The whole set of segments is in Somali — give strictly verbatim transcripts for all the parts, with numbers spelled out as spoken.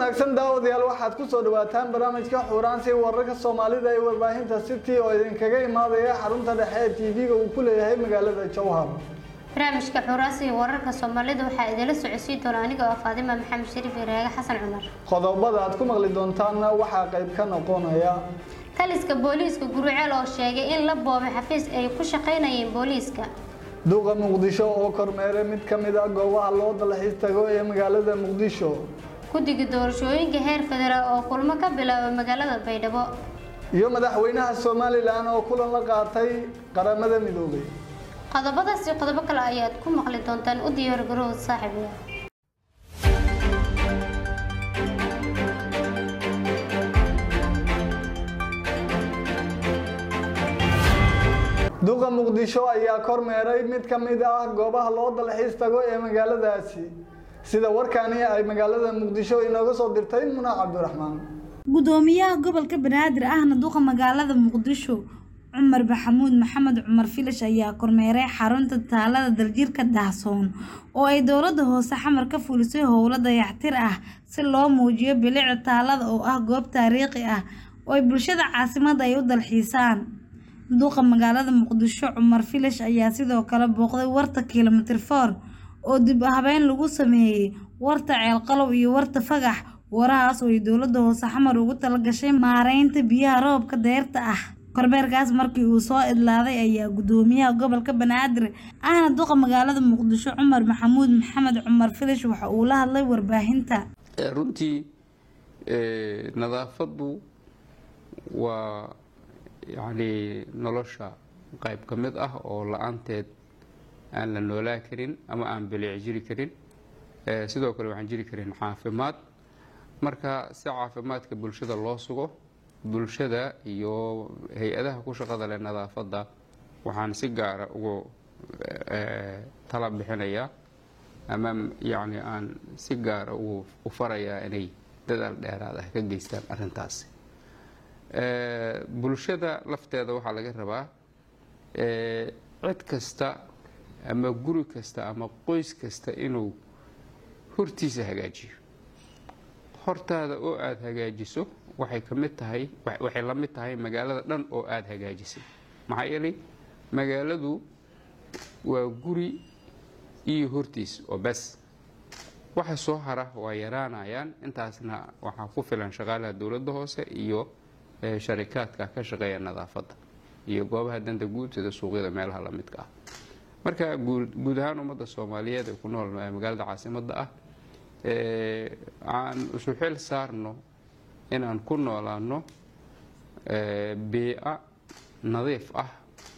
wanaagsan daawadayaal waxaad ku soo dhawaataan barnaamijka Xuuraansi wararka Soomaalida ee warbaahinta City oo idinkaga imaadaya xarunta dhexe ee T V-ga uu ku leeyahay magaalada Jowhar. barnaamijka Xuuraansi wararka Soomaalida waxa idin la socodsiin doona aniga Faadima Maxamed Shariif iyo Raaga Xasan Cumar. Qodobada aad ku maqli doontaan waxa qayb ka noqonaya taliska booliiska Guriceel oo sheegay in la boobay xafiis ay ku shaqeynayeen booliiska. duqa Muqdisho oo kormeeray mid ka mid ah goobaha loo dalxiis tago ee magaalada Muqdisho. guddiga doorashooyinka heer federaal oo kulmo ka bilaabay magaalada Baydhabo iyo madaxweynaha Soomaaliland oo kulan la qaatay qaramada midoobay. qodobadaas iyo qodobo kale ayaad ku maqli doontaan u diyaar garow saaxiibayaal. duqa Muqdisho ayaa kormeeray mid ka mid ah goobaha loo dalxiis tago ee magaaladaasi. sida warkaani ay magaalada Muqdisho inooga soo dirtay Muna Cabdiraxmaan. gudoomiyaha gobolka Banaadir ahna duqa magaalada Muqdisho Cumar Maxamuud Maxamed Cumar Filash ayaa kormeeray xarunta taalada daljirka Dahsoon oo ay dowladda hoose xamar ka fulisay howlo dayactir ah si loo muujiyo bilicda taalada oo ah goob taariikhi ah oo ay bulshada caasimadda ay u dalxiisaan. duqa magaalada Muqdisho Cumar Filash ayaa sidoo kale booqday warta kilomitir four oo dib habeen lagu sameeyay warta ceel qalow iyo warta fagax warahaas oo ay dowladda hoose xamar ugu talagashay maareynta biyaha roobka deerta ah. kormeerkaas markii uu soo idlaaday ayaa gudoomiyaha gobolka Banaadir ahna duqa magaalada Muqdisho Cumar Maxamuud Maxamed Cumar Filash waxa uu la hadlay warbaahinta. runtii ee nadaafadu waa yani nolosha qayb ka mid ah oo la'aanteed aan la noolaa karin ama aan bilic jiri karin ee sidoo kale waxaan jiri karin caafimaad. marka si caafimaadka bulshada loo sugo bulshada iyo hay'adaha ku shaqada leh nadaafada waxaan si gaar ah ugu tala bixinayaa ama yani aan si gaar ah u farayaa inay dadaal dheeraad ah ka geystaan arrintaas. ee bulshada lafteeda waxa laga rabaa ee cid kasta ama guri kasta ama qoys kasta inuu hortiisa hagaajiyo. hortaada oo aad hagaajiso waxay ka mid tahay waxay la mid tahay magaalada dhan oo aad hagaajisay. maxaa yeelay magaaladu waa guri iyo hortiis oo bas waxa soo hara waa yaraanayaan. intaasna waxa ku filan shaqaalaha dowladda hoose iyo sharikaadka ka shaqeeya nadaafadda iyo goobaha danta guud sida suuqyada meelaha la midka ah. marka guud ahaan ummadda Soomaaliyeed ee ku nool magaalada caasimadda ah ee aan isu xil saarno inaan ku noolaano ee bii'a nadiif ah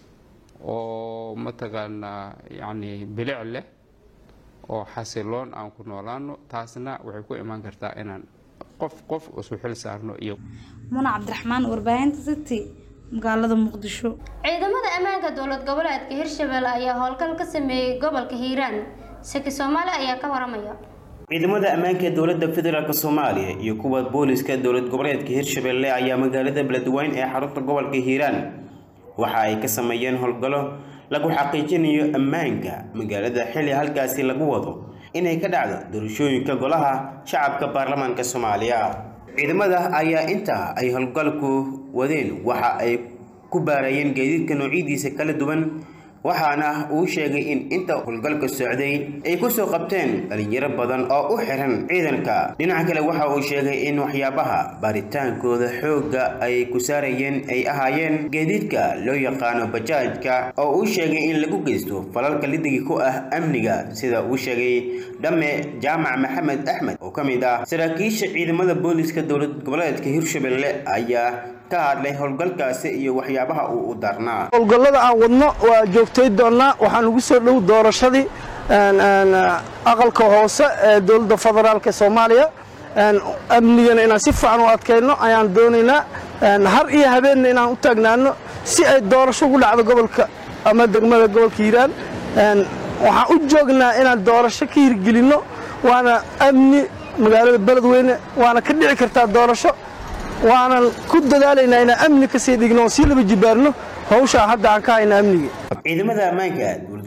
oo mataqaanaa yani bilic leh oo xasiloon aan ku noolaano. taasna waxay ku iman kartaa inaan qof qof isu xil saarno. iyo Muna Cabdiraxmaan warbaahinta City magaalada Muqdisho. ciidamada ammaanka dowlad goboleedka Hirshabelle ayaa howlgal ka sameeyay gobolka Hiiraan. Saki Soomaali ayaa ka waramaya. ciidamada ammaanka dowladda federaalka Soomaaliya iyo kuwa booliska dowlad goboleedka Hirshabelle ayaa magaalada Beledweyne ee xarunta gobolka Hiiraan waxa ay ka sameeyeen howlgallo lagu xaqiijinayo ammaanka magaalada xilli halkaasi lagu wado inay ka dhacdo doorashooyinka golaha shacabka baarlamaanka Soomaaliya. ciidamada ayaa inta ay howlgalku wadeen waxa ay ku baarayeen gaadiidka noocyadiisa kala duwan waxaana uu sheegay in inta howlgalka socday ay ku soo qabteen dhalinyaro badan oo u xiran ciidanka. dhinaca kale waxa uu sheegay in waxyaabaha baaritaankooda xooga ay ku saarayeen ay ahaayeen gaadiidka loo yaqaano bajaajka oo uu sheegay in lagu geysto falalka lidigi ku ah amniga sida uu sheegay Dhamme Jaamac Maxamed Axmed oo ka mid ah saraakiisha ciidamada booliska dowlad goboleedka Hirshabelle ayaa ka hadlay howlgalkaasi iyo waxyaabaha uu u darnaa. howlgallada aan wadno waa joogtay doonaa waxaan ugu soo dhow doorashadii aqalka hoose ee dowladda federaalka Soomaaliya. amnigana inaan si fiican u adkeyno ayaan doonaynaa. har iyo habeen inaan u taagnaano si ay doorasho ugu dhacdo gobolka ama degmada gobolka Hiiraan. waxaan u joognaa inaan doorasho ka hirgelino waana amni magaalada Beledweyne waana ka dhici kartaa doorasho waana ku dadaalaynaa inaan amni ka sii dhigno si laba jibaarno hawsha hadda aan ka hayna amniga. ciidamada ammaanka dowlad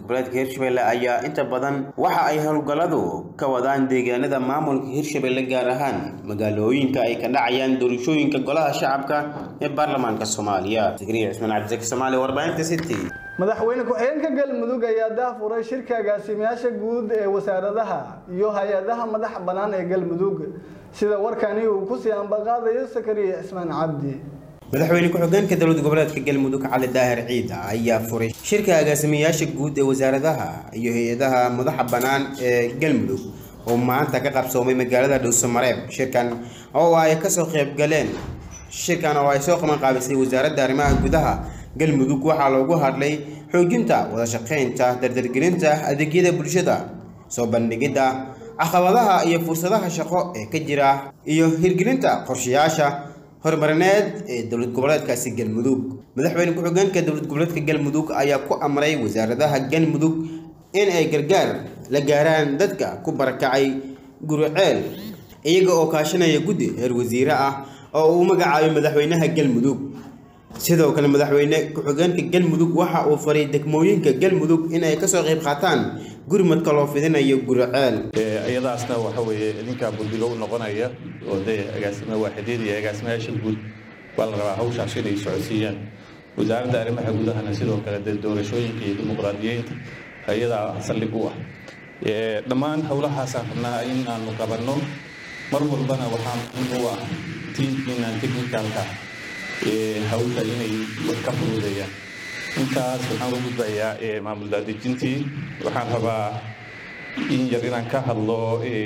goboleedka Hirshabelle ayaa inta badan waxa ay howlgalladu ka wadaan deegaanada maamulka Hirshabelle gaar ahaan magaalooyinka ay ka dhacayaan doorashooyinka golaha shacabka ee baarlamaanka Soomaaliya. Zikriya Ismaan Cabdi Soomaali warbaahinta City. madaxweyne ku-xigeenka galmudug ayaa daafuray shirka agaasimayaasha guud ee wasaaradaha iyo hay-adaha madaxa bannaan ee galmudug sida warkani uu ku sii ambaqaadayo Zikriya Ismaan Cabdi. madaxweyne ku-xigeenka dowladda goboleedka galmudug Cali Daahir Ciida ayaa furay shirka agaasimayaasha guud ee wasaaradaha iyo hay-adaha madaxa bannaan ee galmudug oo maanta ka qabsoomay magaalada Dhuusamareeb. shirkan oo ay ka soo qayb galeen shirkan oo ay soo qaban qaabisay wasaaradda arrimaha gudaha galmudug waxaa loogu hadlay xoojinta wada shaqeynta dardargelinta adeegyada bulshada soo bandhigida caqabadaha iyo fursadaha shaqo ee ka jira iyo hirgelinta qorshayaasha horumarineed ee dowlad goboleedkaasi galmudug. madaxweyne ku-xigeenka dowlad goboleedka galmudug ayaa ku amray wasaaradaha galmudug in ay gargaar la gaaraan dadka ku barakacay Guriceel iyaga oo kaashanaya guddi heer wasiire ah oo uu magacaabay madaxweynaha galmudug. sidoo kale madaxweyne ku-xigeenka galmudug waxa uu faray degmooyinka galmudug in ay ka soo qayb qaataan gurmadka loo fidinayo Guriceel. iyadaasna waxa weeye idinka bulshada u noqonaya oo de agaasima waaxidiyad iyo agaasimayaasha guud baa la rabaa hawshaas inay socodsiiyaan. wasaaradda arrimaha gudahana sidoo kale de doorashooyinka iyo dimuqraadiyeynta ayadaa saldhig u ah. dhammaan howlahaasaan rabnaa in aanu qabanno mar walbana waxaa muhiim u ah tiimkiinaan technicalka hawsha inay wax ka fududeeyaan. intaas waxaan u gudbayaa maamul daadejintii. waxaan rabaa in yar inaan ka hadlo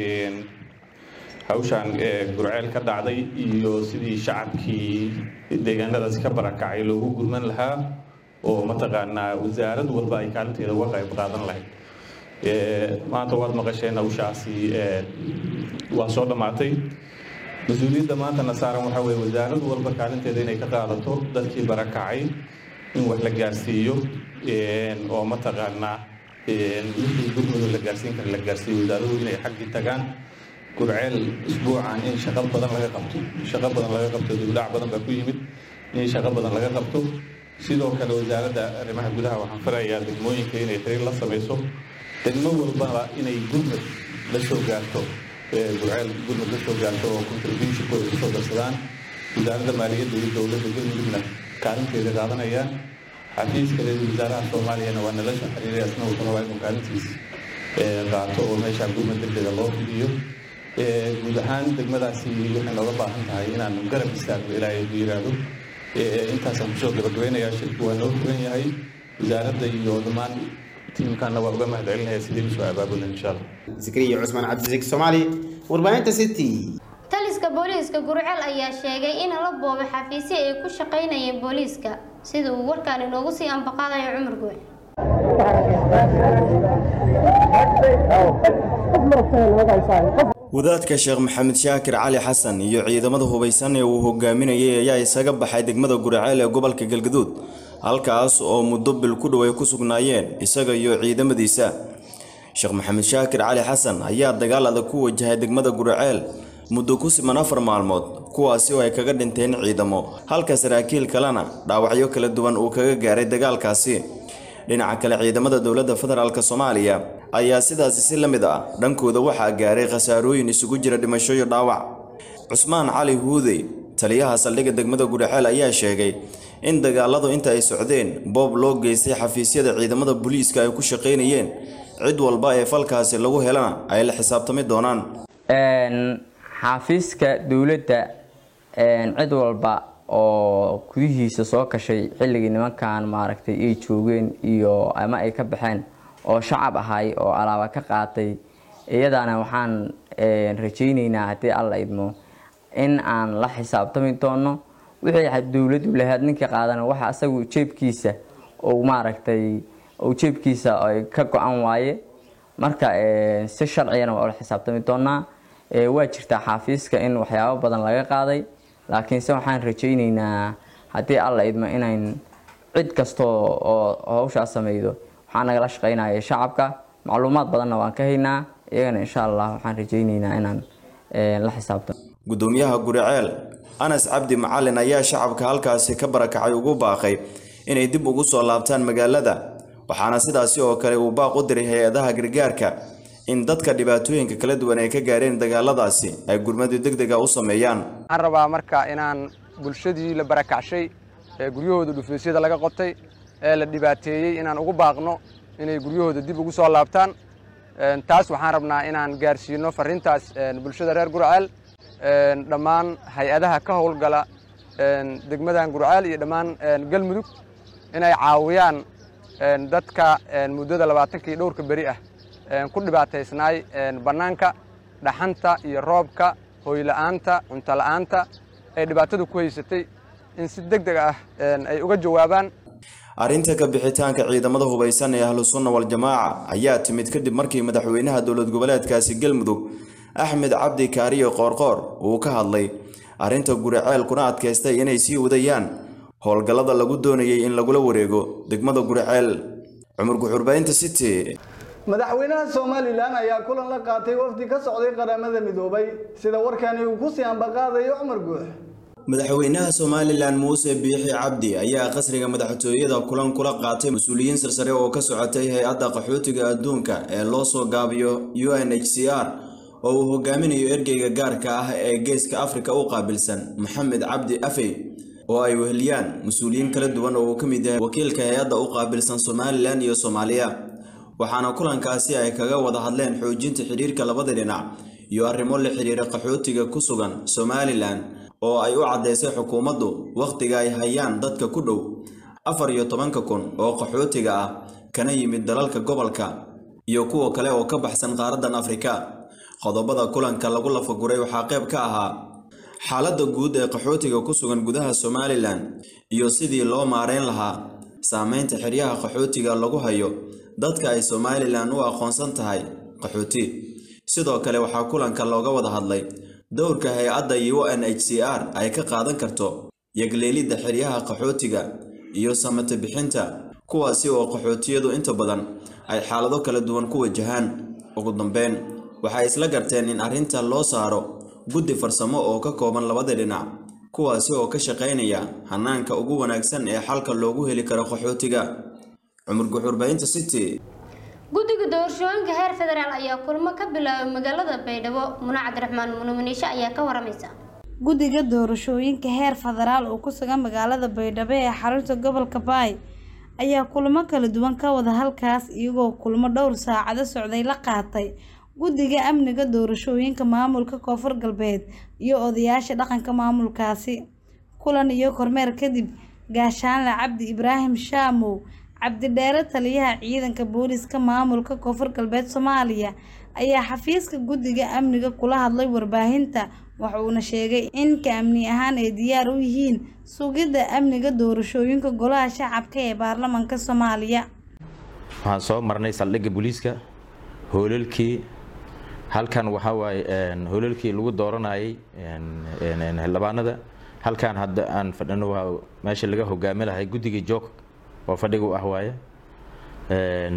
hawshan Guriceel ka dhacday iyo sidii shacabkii deegaanadaas ka barakacay loogu gurman lahaa oo mataqaanaa wasaarad walba ay kaalinteeda uga qayb qaadan lahayd. maanta waad maqasheen hawshaasi waa soo dhammaatay. mas-uuliyadda maantana saaran waxaa weeye wasaarad walba kaalinteeda inay ka qaadato dadkii barakacay in wax la gaarsiiyo oo mataqaanaa wixii gurmada la gaarsiin kara la gaarsiiyo wasaaradu inay xaggii tagaan. Guriceel isbuucan in shaqo badan laga qabto shaqo badan laga qabto dibdhac badan baa ku yimid in shaqo badan laga qabto. sidoo kale wasaaradda arrimaha gudaha waxaan farayaa degmooyinka inay xiriir la samayso degmo walbaba inay gurmad la soo gaarto Guriceel gurmad la soo gaarto oo contribution-kooda ku soo darsadaan. wasaaradda maaliyadda iyo dowladda galmudugna kaalinteeda qaadanayaan. xafiiska ra-iisul wasaaraha soomaaliyana waa nala soo xiriiray asna wuxuu rabaa inuu kaalintiisa qaato oo meesha gurmad degdega loo fidiyo. guud ahaan degmadaasi waxay nooga baahan tahay inaanu garab istaagno ilaahay ku yiraahdo. intaasaan kusoo gabagabeynayaa shirku waa noo furan yahay. wasaaradda iyo dhammaan tiimkana waa uga mahadcelinayaa sidii usoo abaabulan insha allah. Zikriya Ismaan Cabdi Soomaali warbaahinta City. taliska booliiska Guriceel ayaa sheegay in la boobay xafiisyo ay ku shaqaynayeen booliiska sida uu warkaan inoogu sii ambaqaadayo Cumar Gooy. wadaadka Sheekh Maxamed Shaakir Cali Xasan iyo ciidamada hubeysan ee uu hogaaminayay ayaa isaga baxay degmada Guriceel ee gobolka Galgaduud halkaas oo muddo bil ku dhow ay ku sugnaayeen isaga iyo ciidamadiisa. Sheekh Maxamed Shaakir Cali Xasan ayaa dagaal adag ku wajahay degmada Guriceel muddo ku siman afar maalmood kuwaasi oo ay kaga dhinteen ciidamo halka saraakiil kalena dhaawacyo kala duwan uu kaga gaaray dagaalkaasi. dhinaca kale ciidamada dowladda federaalka Soomaaliya ayaa sidaas si la mid ah dhankooda waxaa gaaray khasaarooyin isugu jira dhimasho iyo dhaawac. Cusmaan Cali Huudey taliyaha saldhigga degmada Guriceel ayaa sheegay in dagaaladu inta ay socdeen boob loo geystay xafiisyada ciidamada booliiska ay ku shaqeynayeen cid walba ee falkaasi lagu helana ay la xisaabtami doonaan. xafiiska dowladda cid walba oo gudihiisa soo kashay xilligii nimankan maaragtay ay joogeen iyo ama ay ka baxeen oo shacab ahay oo alaaba ka qaatay iyadana waxaan rajaynaynaa haddii alla idmo in aan la xisaabtami doono wixii dowladdu lahayd ninka qaadana waxa asagu jeebkiisa oo maaragtay oo jeebkiisa ay ka go'an waaye marka si sharciyana waa la xisaabtami doonaa. waa jirtaa xafiiska in waxyaabo badan laga qaaday laakiin se waxaan rajaynaynaa haddii alla idmo inayn cid kasto oo hawshaas sameeydo waxaan nagala shaqeynaya shacabka macluumaad badanna waan ka haynaa iyagana insha Allah waxaan rajaynaynaa inaan la xisaabtano. gudoomiyaha Guriceel Anas Cabdi Macalin ayaa shacabka halkaasi ka barakacay ugu baaqay inay dib ugu soo laabtaan magaalada waxaana sidaasi oo kale uu baaq u diray hay-adaha gargaarka in dadka dhibaatooyinka kala duwan ay ka gaareen dagaaladaasi ay gurmadu degdega u sameeyaan. Waxaan rabaa marka inaan bulshadii la barakacshay ee guryahooda dhufeesyada laga qotay ee la dhibaateeyay inaan ugu baaqno inay guryahooda dib ugu soo laabtaan. taas waxaan rabnaa inaan gaarsiino fariintaas bulshada reer Gurceel dhammaan hay-adaha ka howlgala degmadan Gurceel iyo dhammaan Galmudug inay caawiyaan dadka muddada labaatankii dhowrka bari ah ku dhibaataysnaay banaanka dhaxanta iyo roobka hooy la'aanta cunto la'aanta ay dhibaatadu ku haysatay in si degdeg ah ay uga jawaabaan. arrinta ka bixitaanka ciidamada hubeysan ee ahlu sunna wal jamaaca ayaa timid kadib markii madaxweynaha dowlad goboleedkaasi Galmudug Axmed Cabdi Kaariyo Qoorqoor uu ka hadlay arrinta Gurceel kuna adkaystay inay sii wadayaan howlgallada lagu doonayay in lagula wareego degmada Gurceel. Cumar Guxurbaynta City. madaxweynaha Soomaaliland ayaa kulan la qaatay wafdi ka socday qaramada midoobay sida warkani uu ku sii ambaqaadayo Cumar Guux. madaxweynaha Soomaaliland Muuse Biixi Cabdi ayaa qasriga madaxtooyada kulan kula qaatay mas'uuliyiin sarsare oo ka socotay hay'adda qaxootiga adduunka ee loo soo gaabiyo U N H C R oo uu hogaaminayo ergeyga gaarka ah ee Geeska Afrika u qaabilsan Maxamed Cabdi Afey oo ay weheliyaan mas'uuliyiin kala duwan oo ka mid yahay wakiilka hay'adda u qaabilsan Soomaaliland iyo Soomaaliya. waxaana kulankaasi ay kaga wada hadleen xoojinta xiriirka labada dhinac iyo arrimo la xiriira qaxootiga ku sugan Soomaaliland oo ay u cadeysay xukuumaddu waqtiga ay hayaan dadka ku dhow afar iyo toban kun oo qaxootiga ah kana yimid dalalka gobolka iyo kuwa kale oo ka baxsan qaaradan Afrika. qodobada kulanka lagu lafaguray waxaa qayb ka ahaa xaaladda guud ee qaxootiga ku sugan gudaha Soomaaliland iyo sidii loo maareyn lahaa saameynta xiriyaha qaxootiga lagu hayo dadka ay Soomaaliland u aqoonsan tahay qaxooti. sidoo kale waxaa kulanka looga wada hadlay dowrka hay'adda U N H C R ay ka qaadan karto yagleelida xiriyaha qaxootiga iyo samata bixinta kuwaasi oo qaxootiyadu inta badan ay xaalado kala duwan ku wajahaan. ugu dambeyn waxay isla garteen in arrinta loo saaro guddi farsamo oo ka kooban labada dhinac kuwaasi oo ka shaqeynaya hanaanka ugu wanaagsan ee xalka loogu heli karo qaxootiga. Cumar Guxurbaynta City. guddiga doorashooyinka heer federaal ayaa kulmo ka bilaabay magaalada Baydhabo. Muna Cabdiraxmaan Munaaminisha ayaa ka waramaysa. guddiga doorashooyinka heer federaal oo ku sugan magaalada Baydhabo ee xarunta gobolka Baay ayaa kulmo kala duwan ka wada halkaas iyagoo kulmo dhowr saacado socday la qaatay guddiga amniga doorashooyinka maamulka Koonfur Galbeed iyo odayaasha dhaqanka maamulkaasi. kulan iyo kormeer kadib gaashaanle Cabdi Ibraahim Shaamow Cabdi Dheere taliyaha ciidanka booliska maamulka Koonfur Galbeed Soomaaliya ayaa xafiiska guddiga amniga kula hadlay warbaahinta wuxuuna sheegay in ka amni ahaan ay diyaar u yihiin sugidda amniga doorashooyinka golaha shacabka ee baarlamaanka Soomaaliya. waxaan soo marnay saldhigga booliska hoolalkii halkan waxa waaye hoolalkii lagu dooranayay xildhibaanada halkan hadda aan fadhino waa meesha laga hogaamilahay guddiga joog oo fadhiga u ah waaye een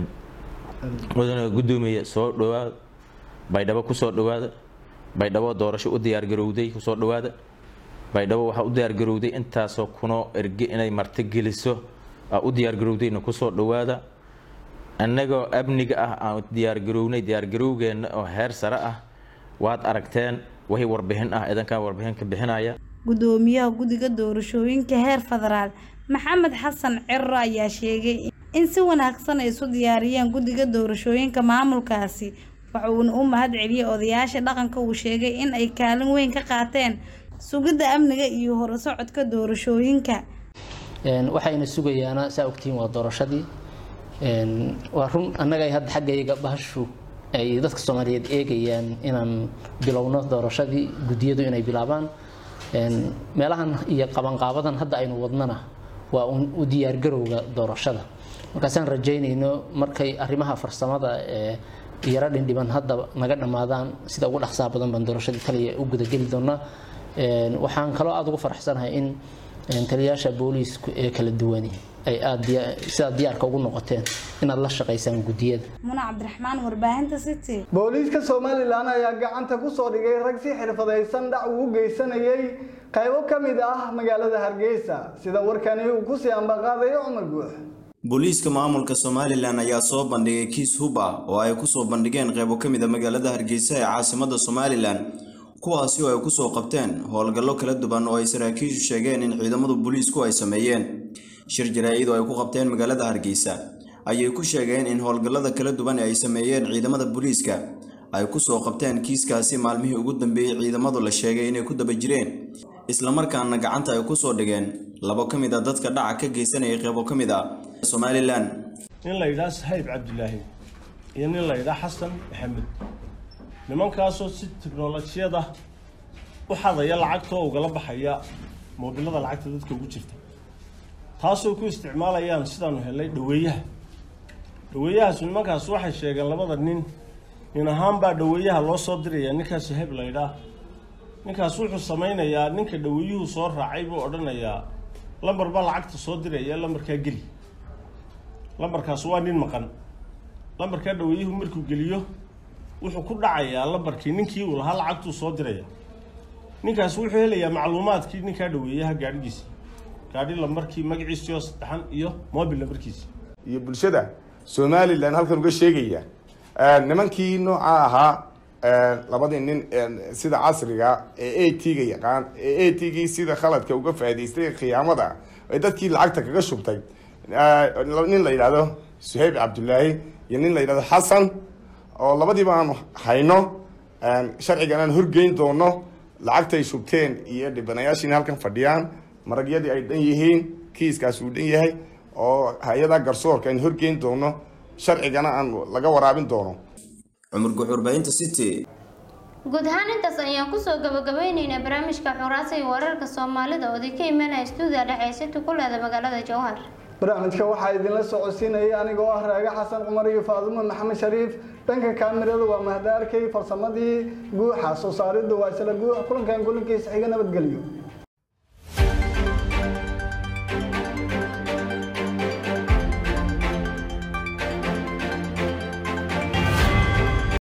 wadana gudoomiye soo dhawaad Baydhabo ku soo dhawaada Baydhabo doorasho u diyaar garowday ku soo dhawaada Baydhabo waxa u diyaar garowday intaas oo kuno erge inay marti geliso u diyaar garowdayna ku soo dhawaada annagoo amniga ah aan diyaar garownay diyaar garowgeena oo heer sare ah waad aragteen wixii warbixin ah idanka warbixin ka bixinaya. gudoomiyaha guddiga doorashooyinka heer federaal Maxamed Xasan Cirro ayaa sheegay in si wanaagsan ay isu diyaariyeen guddiga doorashooyinka maamulkaasi wuxuuna u mahad celiyay odayaasha dhaqanka uu sheegay in ay kaalin weyn ka qaateen sugidda amniga iyo horusocodka doorashooyinka. een waxayna sugayaana saa ogtiin waa doorashadii een waa run annaga ay hadda xaggayga bahashu ay dadka Soomaaliyeed eegayaan inaan bilowno doorashadii guddiyadu inay bilaabaan een meelahan iyo qaban qaabadan hadda aynu wadnana waa u diyaar garowga doorashada. markaasaan rajaynayno markay arrimaha farsamada ee yara dhindhiban hadda naga dhamaadaan sida ugu dhaqsaha badan baan doorashadii kaliya u guda geli doonaa. een waxaan kaloo aad ugu faraxsanahay in taliyaasha booliisku ee kala duwan ay aad sida diyaarka ugu noqoteen inaad la shaqeysaan guddiyada. Muna Cabdiraxmaan warbaahinta City. booliiska Soomaaliland ayaa gacanta ku soo dhigay rag si xirfadaysan dhac ugu geysanayay qaybo ka mid ah magaalada Hargeysa sida warkani uu ku sii ambaqaadayo Cumar Guux. booliiska maamulka Somaliland ayaa soo bandhigay kiis hub ah oo ay ku soo bandhigeen qaybo ka mid ah magaalada Hargeysa ee caasimadda Somaliland kuwaasi oo ay ku soo qabteen howlgallo kala duwan oo ay saraakiishu sheegeen in ciidamada booliisku ay sameeyeen shir jaraa'id oo ay ku qabteen magaalada Hargeysa ayay ku sheegeen in howlgallada kala duwan ay sameeyeen ciidamada booliiska ay ku soo qabteen kiiskaasi maalmihii ugu dambeeyay ciidamadu la sheegay inay ku daba jireen isla markaana gacanta ay ku soo dhigeen labo ka mid ah dadka dhaca ka geysanaya qaybo ka mid ah Somaliland in la yiraahdo Sahiib Cabdullaahi iyo in la yiraahdo Xasan Maxamed nimankaasoo si tiknoolajiyada u xadaya lacagta oo uga baxaya moobilada lacagta dadka ugu jirta taasoo ku isticmaalayaan sidaan u helay dhaweeyaha dhaweeyahaas nimankaas waxay sheegeen labada nin in ahaan baa dhaweeyaha loo soo diraya ninkaas Sahiib la yiraahdo ninkaas wuxuu samaynayaa ninka dhaweeyuhu soo raacay buu odhanayaa lambar ba lacagta soo diraya lambarka geli lambarkaas waa nin maqan lambarka dhaweeyuhu markuu geliyo wuxuu ku dhacayaa lambarkii ninkii uu lahaa lacagtu soo diraya ninkaas wuxuu helayaa macluumaadkii ninka dhaweeyaha gaadhigiisa gaadhi lambarkii magaciisa saddexan iyo mobile lambarkiisa iyo bulshada Somaliland halkan uga sheegaya nimankii nooca ahaa labadii nin sida casriga ee A T ga yaqaan ee A T gii sida khaladka uga faa'iideystay qiyaamada ay dadkii lacagta kaga shubtay nin la yiraahdo Sahiib Cabdullaahi iyo nin la yiraahdo Xasan oo labadiiba aan hayno sharcigan aan horgeyn doono lacagta ay shubteen iyo dhibanayaashiina halkan fadhiyaan maragyadii ay dhan yihiin kiiskaas uu dhan yahay oo hay'ada garsoorka aan horgeyn doono sharcigana aan laga waraabin doono Umar Guxurbaynta City guud ahaan intaas ayaan kusoo gabagabaynaynaa barnaamijka xuraasay wararka Soomaalida oo idinka imanaya stuudiga dhexeysa ku leeda magaalada Jowhar barnaamijka waxaa idinla socodsiinaya anigoo ah Raaga Xasan Cumar iyo Faadimo Maxamed Shariif dhanka kaamirada waa mahad arkay farsamadii guuxa soo saaridda waa isla guuxa kulankan kulankiisa xiga nabadgelyo